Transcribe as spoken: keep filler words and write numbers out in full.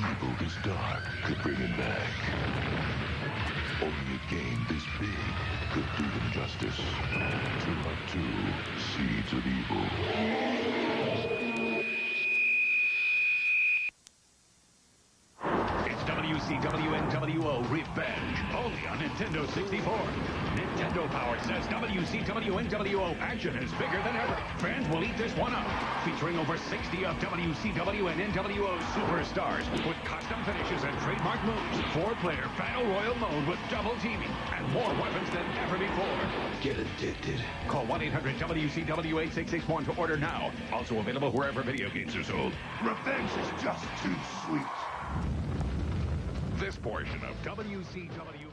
evil this dark could bring him back. Only a game this big could do him justice. Turok two, Seeds of Evil. W C W and nWo Revenge, only on Nintendo sixty-four. Nintendo Power says W C W and nWo action is bigger than ever. Fans will eat this one up. Featuring over sixty of W C W and nWo superstars with custom finishes and trademark moves. Four-player Battle Royal mode with double teaming and more weapons than ever before. Get addicted. Call one eight hundred W C W eight six six one to order now. Also available wherever video games are sold. Revenge is just too sweet. This portion of W C W